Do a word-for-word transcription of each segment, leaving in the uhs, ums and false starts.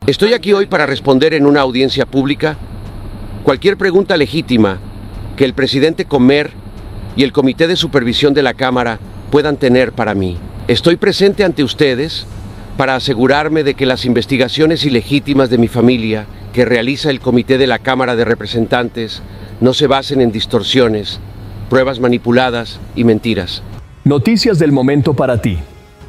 Estoy aquí hoy para responder en una audiencia pública cualquier pregunta legítima que el presidente Comer y el Comité de Supervisión de la Cámara puedan tener para mí. Estoy presente ante ustedes para asegurarme de que las investigaciones ilegítimas de mi familia que realiza el Comité de la Cámara de Representantes no se basen en distorsiones, pruebas manipuladas y mentiras. Noticias del momento para ti.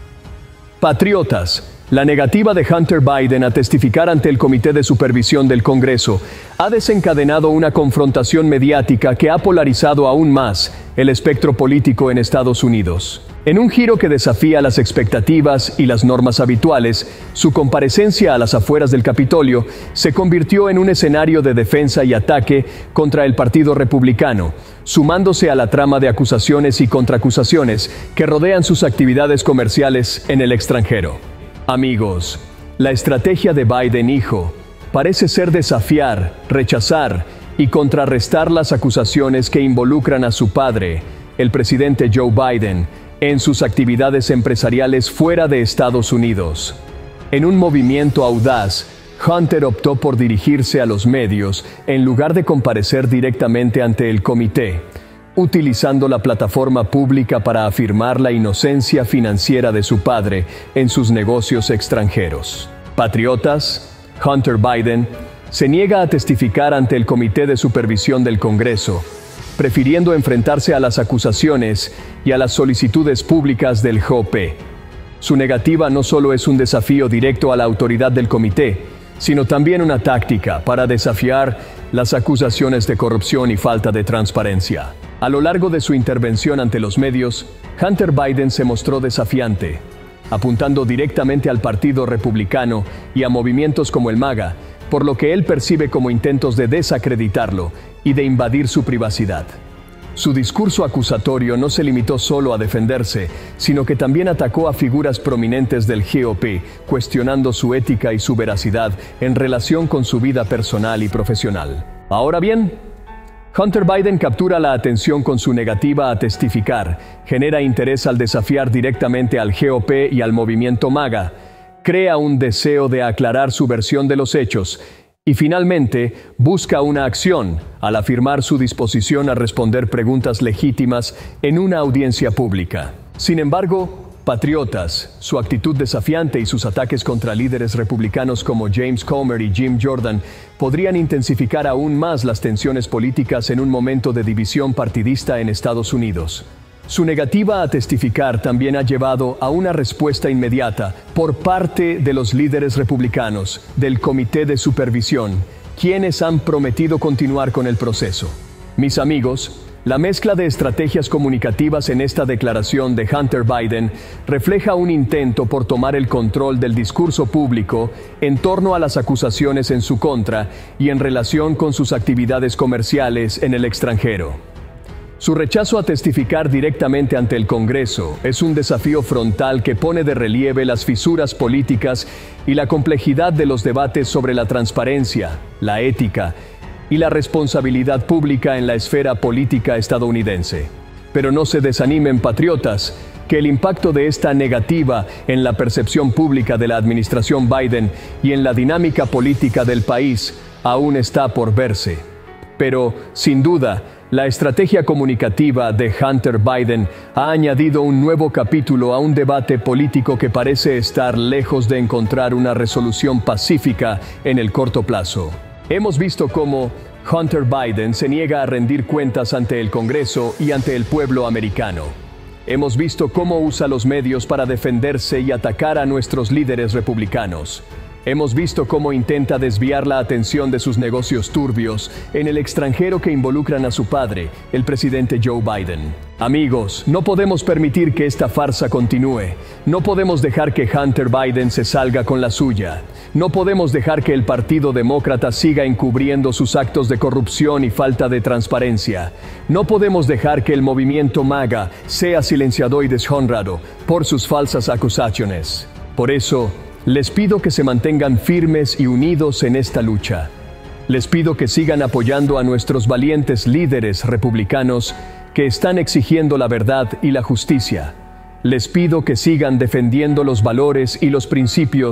Patriotas, la negativa de Hunter Biden a testificar ante el Comité de Supervisión del Congreso ha desencadenado una confrontación mediática que ha polarizado aún más el espectro político en Estados Unidos. En un giro que desafía las expectativas y las normas habituales, su comparecencia a las afueras del Capitolio se convirtió en un escenario de defensa y ataque contra el Partido Republicano, sumándose a la trama de acusaciones y contraacusaciones que rodean sus actividades comerciales en el extranjero. Amigos, la estrategia de Biden hijo parece ser desafiar, rechazar y contrarrestar las acusaciones que involucran a su padre, el presidente Joe Biden, en sus actividades empresariales fuera de Estados Unidos. En un movimiento audaz, Hunter optó por dirigirse a los medios en lugar de comparecer directamente ante el comité, utilizando la plataforma pública para afirmar la inocencia financiera de su padre en sus negocios extranjeros. Patriotas, Hunter Biden se niega a testificar ante el Comité de Supervisión del Congreso, prefiriendo enfrentarse a las acusaciones y a las solicitudes públicas del G O P. Su negativa no solo es un desafío directo a la autoridad del comité, sino también una táctica para desafiar las acusaciones de corrupción y falta de transparencia. A lo largo de su intervención ante los medios, Hunter Biden se mostró desafiante, apuntando directamente al Partido Republicano y a movimientos como el MAGA, por lo que él percibe como intentos de desacreditarlo y de invadir su privacidad. Su discurso acusatorio no se limitó solo a defenderse, sino que también atacó a figuras prominentes del G O P, cuestionando su ética y su veracidad en relación con su vida personal y profesional. Ahora bien, Hunter Biden captura la atención con su negativa a testificar, genera interés al desafiar directamente al G O P y al movimiento MAGA, crea un deseo de aclarar su versión de los hechos y finalmente busca una acción al afirmar su disposición a responder preguntas legítimas en una audiencia pública. Sin embargo, patriotas, su actitud desafiante y sus ataques contra líderes republicanos como James Comer y Jim Jordan podrían intensificar aún más las tensiones políticas en un momento de división partidista en Estados Unidos. Su negativa a testificar también ha llevado a una respuesta inmediata por parte de los líderes republicanos del Comité de Supervisión, quienes han prometido continuar con el proceso. Mis amigos, la mezcla de estrategias comunicativas en esta declaración de Hunter Biden refleja un intento por tomar el control del discurso público en torno a las acusaciones en su contra y en relación con sus actividades comerciales en el extranjero. Su rechazo a testificar directamente ante el Congreso es un desafío frontal que pone de relieve las fisuras políticas y la complejidad de los debates sobre la transparencia, la ética y la responsabilidad pública en la esfera política estadounidense. Pero no se desanimen, patriotas, que el impacto de esta negativa en la percepción pública de la administración Biden y en la dinámica política del país aún está por verse. Pero, sin duda, la estrategia comunicativa de Hunter Biden ha añadido un nuevo capítulo a un debate político que parece estar lejos de encontrar una resolución pacífica en el corto plazo. Hemos visto cómo Hunter Biden se niega a rendir cuentas ante el Congreso y ante el pueblo americano. Hemos visto cómo usa los medios para defenderse y atacar a nuestros líderes republicanos. Hemos visto cómo intenta desviar la atención de sus negocios turbios en el extranjero que involucran a su padre, el presidente Joe Biden. Amigos, no podemos permitir que esta farsa continúe. No podemos dejar que Hunter Biden se salga con la suya. No podemos dejar que el Partido Demócrata siga encubriendo sus actos de corrupción y falta de transparencia. No podemos dejar que el movimiento MAGA sea silenciado y deshonrado por sus falsas acusaciones. Por eso, les pido que se mantengan firmes y unidos en esta lucha. Les pido que sigan apoyando a nuestros valientes líderes republicanos que están exigiendo la verdad y la justicia. Les pido que sigan defendiendo los valores y los principios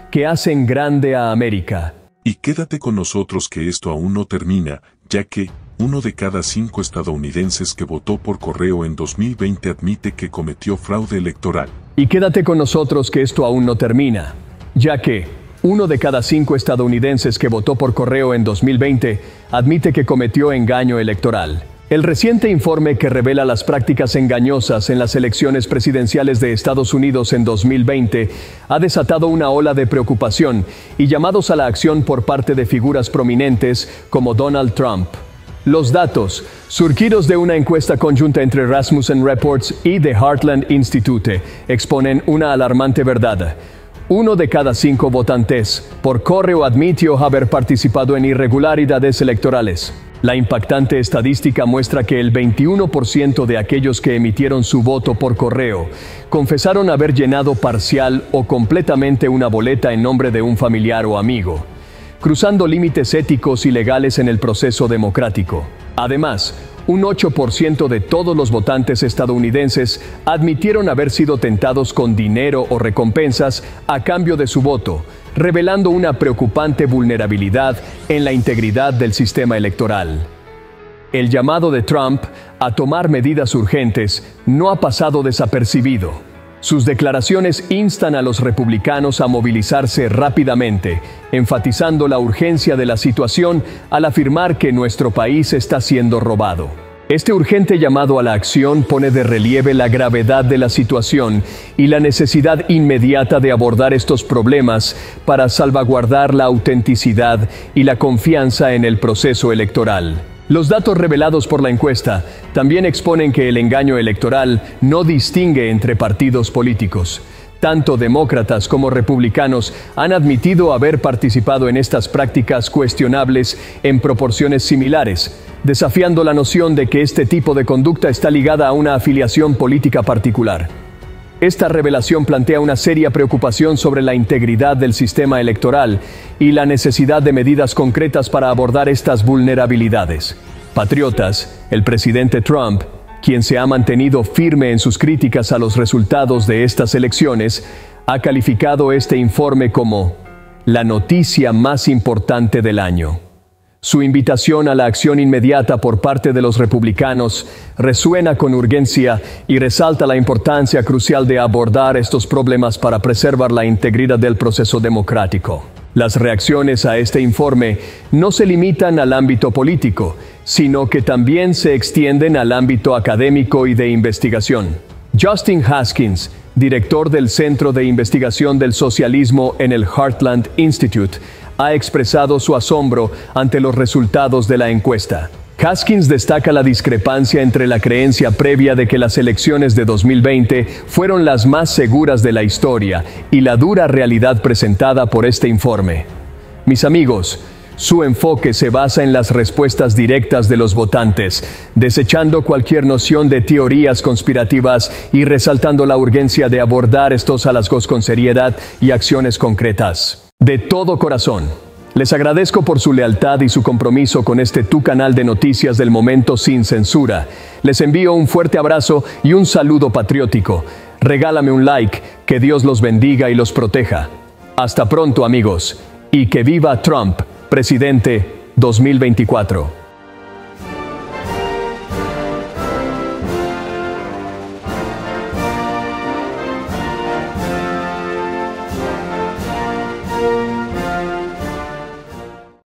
que hacen grande a América. Y quédate con nosotros que esto aún no termina, ya que uno de cada cinco estadounidenses que votó por correo en dos mil veinte admite que cometió fraude electoral. Y quédate con nosotros que esto aún no termina, ya que uno de cada cinco estadounidenses que votó por correo en dos mil veinte admite que cometió engaño electoral. El reciente informe que revela las prácticas engañosas en las elecciones presidenciales de Estados Unidos en dos mil veinte ha desatado una ola de preocupación y llamados a la acción por parte de figuras prominentes como Donald Trump. Los datos, surgidos de una encuesta conjunta entre Rasmussen Reports y The Heartland Institute, exponen una alarmante verdad. Uno de cada cinco votantes por correo admitió haber participado en irregularidades electorales. La impactante estadística muestra que el veintiuno por ciento de aquellos que emitieron su voto por correo confesaron haber llenado parcial o completamente una boleta en nombre de un familiar o amigo, cruzando límites éticos y legales en el proceso democrático. Además, un ocho por ciento de todos los votantes estadounidenses admitieron haber sido tentados con dinero o recompensas a cambio de su voto, revelando una preocupante vulnerabilidad en la integridad del sistema electoral. El llamado de Trump a tomar medidas urgentes no ha pasado desapercibido. Sus declaraciones instan a los republicanos a movilizarse rápidamente, enfatizando la urgencia de la situación al afirmar que nuestro país está siendo robado. Este urgente llamado a la acción pone de relieve la gravedad de la situación y la necesidad inmediata de abordar estos problemas para salvaguardar la autenticidad y la confianza en el proceso electoral. Los datos revelados por la encuesta también exponen que el engaño electoral no distingue entre partidos políticos. Tanto demócratas como republicanos han admitido haber participado en estas prácticas cuestionables en proporciones similares, desafiando la noción de que este tipo de conducta está ligada a una afiliación política particular. Esta revelación plantea una seria preocupación sobre la integridad del sistema electoral y la necesidad de medidas concretas para abordar estas vulnerabilidades. Patriotas, el presidente Trump, quien se ha mantenido firme en sus críticas a los resultados de estas elecciones, ha calificado este informe como la noticia más importante del año. Su invitación a la acción inmediata por parte de los republicanos resuena con urgencia y resalta la importancia crucial de abordar estos problemas para preservar la integridad del proceso democrático. Las reacciones a este informe no se limitan al ámbito político, sino que también se extienden al ámbito académico y de investigación. Justin Haskins, director del Centro de Investigación del Socialismo en el Heartland Institute, ha expresado su asombro ante los resultados de la encuesta. Haskins destaca la discrepancia entre la creencia previa de que las elecciones de dos mil veinte fueron las más seguras de la historia y la dura realidad presentada por este informe. Mis amigos, su enfoque se basa en las respuestas directas de los votantes, desechando cualquier noción de teorías conspirativas y resaltando la urgencia de abordar estos hallazgos con seriedad y acciones concretas. De todo corazón, les agradezco por su lealtad y su compromiso con este tu canal de noticias del momento sin censura. Les envío un fuerte abrazo y un saludo patriótico. Regálame un like, que Dios los bendiga y los proteja. Hasta pronto, amigos, y que viva Trump, presidente dos mil veinticuatro.